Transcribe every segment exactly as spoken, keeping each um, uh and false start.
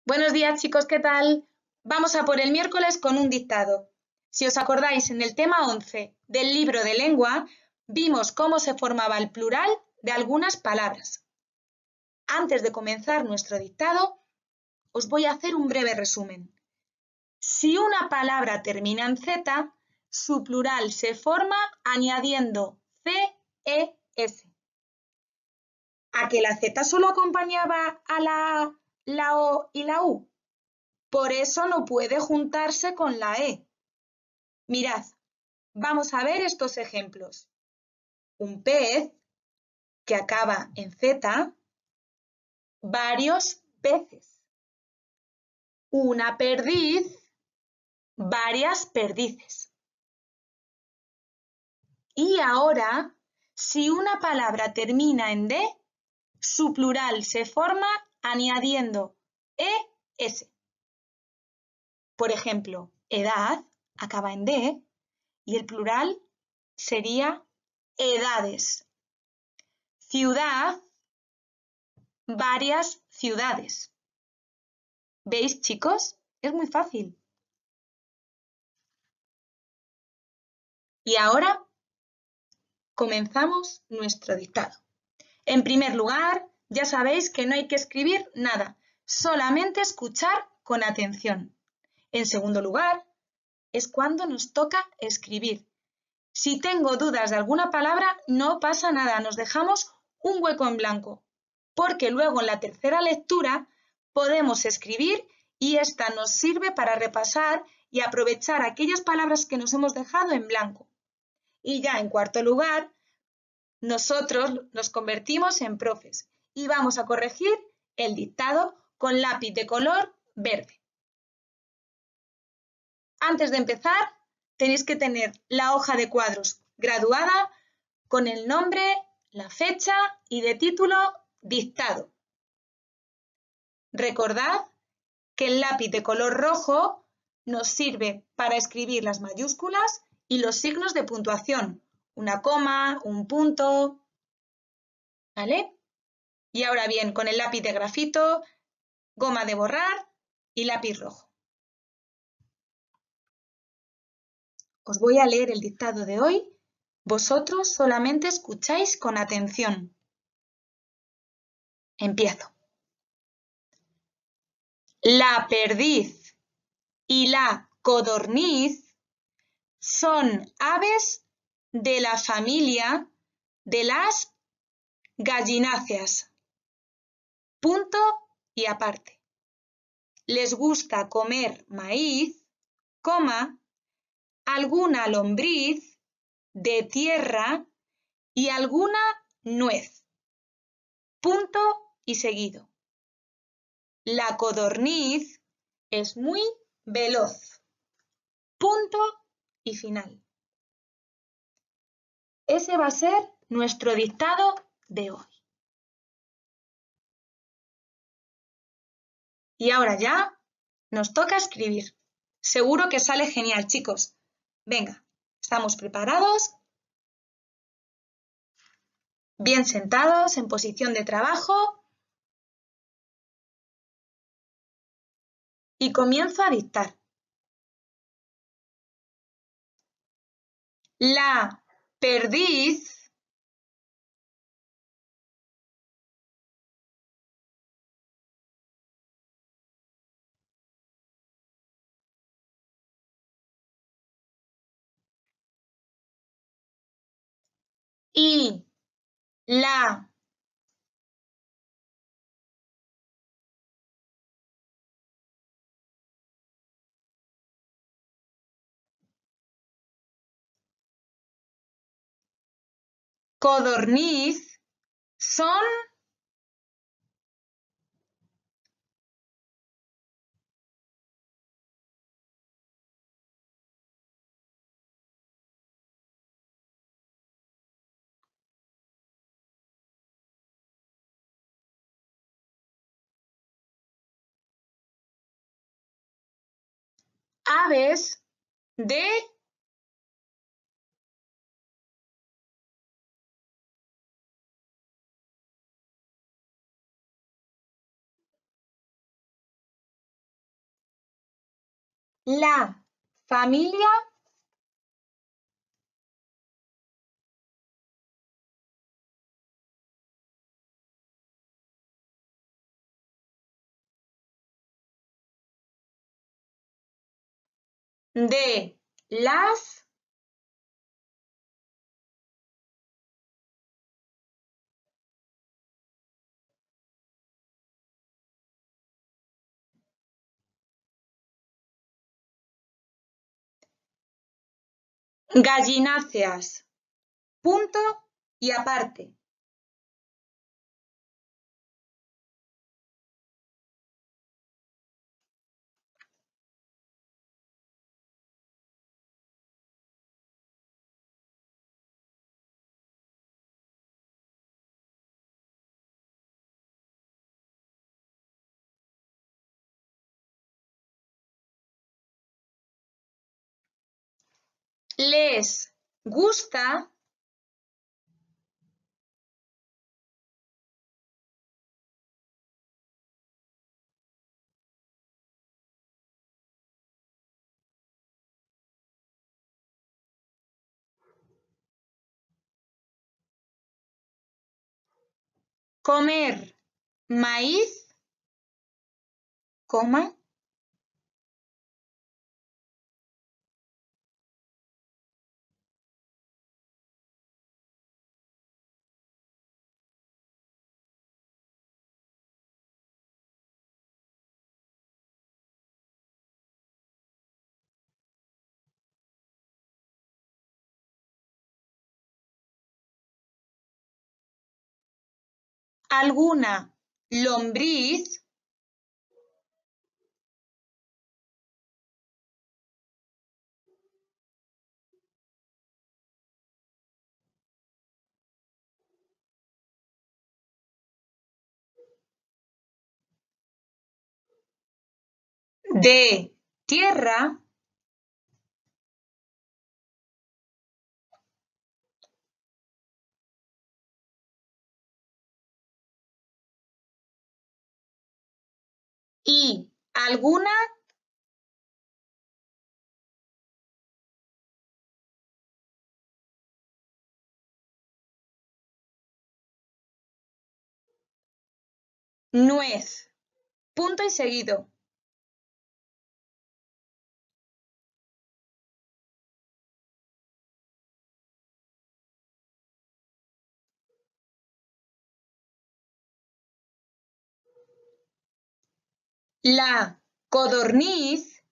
Buenos días, chicos, ¿qué tal? Vamos a por el miércoles con un dictado. Si os acordáis, en el tema once del libro de lengua, vimos cómo se formaba el plural de algunas palabras. Antes de comenzar nuestro dictado, os voy a hacer un breve resumen. Si una palabra termina en Z, su plural se forma añadiendo ce e ese. ¿A que la Z solo acompañaba a la A, la O y la U? Por eso no puede juntarse con la E. Mirad, vamos a ver estos ejemplos. Un pez, que acaba en Z, varios peces. Una perdiz, varias perdices. Y ahora, si una palabra termina en D, su plural se forma añadiendo e ese. Por ejemplo, edad acaba en D y el plural sería edades. Ciudad, varias ciudades. ¿Veis, chicos? Es muy fácil. Y ahora comenzamos nuestro dictado. En primer lugar, ya sabéis que no hay que escribir nada, solamente escuchar con atención. En segundo lugar, es cuando nos toca escribir. Si tengo dudas de alguna palabra, no pasa nada, nos dejamos un hueco en blanco, porque luego en la tercera lectura podemos escribir y esta nos sirve para repasar y aprovechar aquellas palabras que nos hemos dejado en blanco. Y ya en cuarto lugar, nosotros nos convertimos en profes y vamos a corregir el dictado con lápiz de color verde. Antes de empezar, tenéis que tener la hoja de cuadros graduada con el nombre, la fecha y de título dictado. Recordad que el lápiz de color rojo nos sirve para escribir las mayúsculas y los signos de puntuación, una coma, un punto, ¿vale? Y ahora bien, con el lápiz de grafito, goma de borrar y lápiz rojo. Os voy a leer el dictado de hoy. Vosotros solamente escucháis con atención. Empiezo. La perdiz y la codorniz son aves de la familia de las gallináceas. Punto y aparte. Les gusta comer maíz, coma, alguna lombriz de tierra y alguna nuez. Punto y seguido. La codorniz es muy veloz. Punto y final. Ese va a ser nuestro dictado de hoy. Y ahora ya nos toca escribir. Seguro que sale genial, chicos. Venga, ¿estamos preparados? Bien sentados, en posición de trabajo. Y comienzo a dictar. La perdiz y la codorniz son aves de La familia de las gallináceas. Punto y aparte. Les gusta comer maíz, coma, alguna lombriz, de tierra, y alguna nuez. Punto y seguido. La codorniz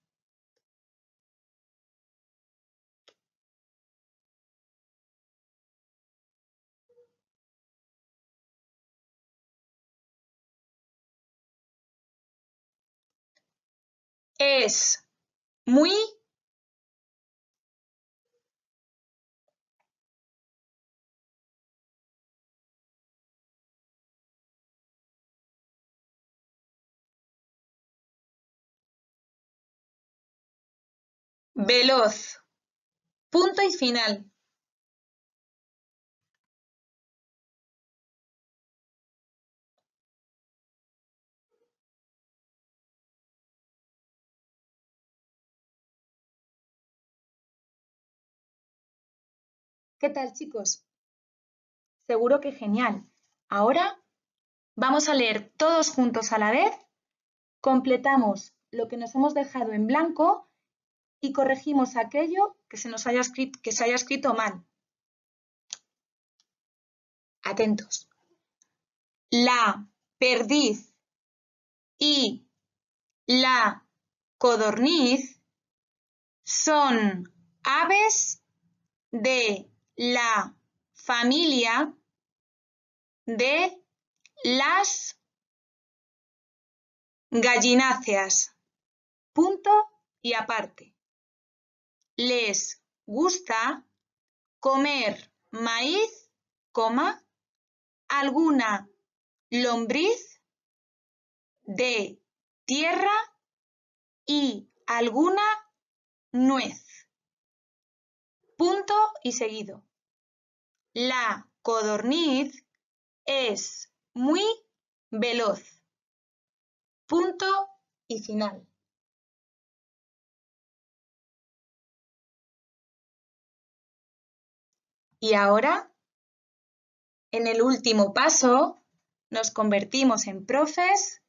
es muy veloz. Punto y final. ¿Qué tal, chicos? Seguro que genial. Ahora vamos a leer todos juntos a la vez, completamos lo que nos hemos dejado en blanco y corregimos aquello que se nos haya escrito, que se haya escrito mal. Atentos. La perdiz y la codorniz son aves de la familia de las gallináceas. Punto y aparte. Les gusta comer maíz, coma, alguna lombriz de tierra y alguna nuez. Punto y seguido. La codorniz es muy veloz. Punto y final. Y ahora, en el último paso, nos convertimos en profes,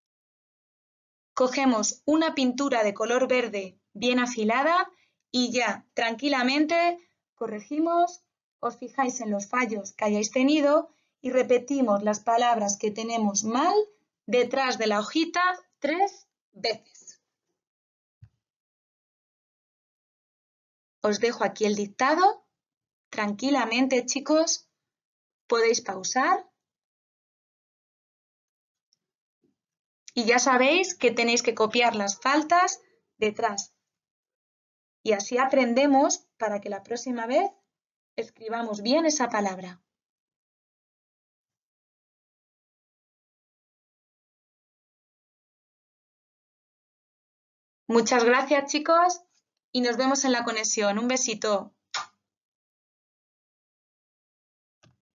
cogemos una pintura de color verde bien afilada y ya tranquilamente corregimos, os fijáis en los fallos que hayáis tenido y repetimos las palabras que tenemos mal detrás de la hojita tres veces. Os dejo aquí el dictado. Tranquilamente, chicos, podéis pausar. Y ya sabéis que tenéis que copiar las faltas detrás. Y así aprendemos para que la próxima vez escribamos bien esa palabra. Muchas gracias, chicos, y nos vemos en la conexión. Un besito.